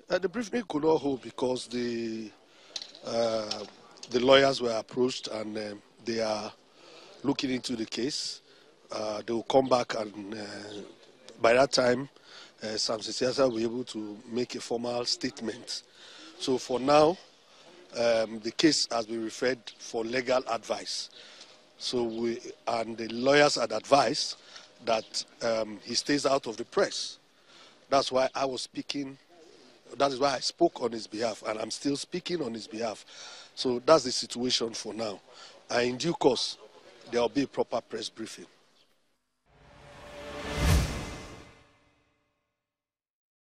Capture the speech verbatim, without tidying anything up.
Uh, the briefing could not hold because the uh, the lawyers were approached and uh, they are looking into the case. Uh, they will come back and uh, by that time, uh, Sam Siasia will be able to make a formal statement. So for now, um, the case has been referred for legal advice. So we and the lawyers had advised that um, he stays out of the press. That's why I was speaking. That is why I spoke on his behalf, and I'm still speaking on his behalf. So that's the situation for now. And in due course, there will be a proper press briefing.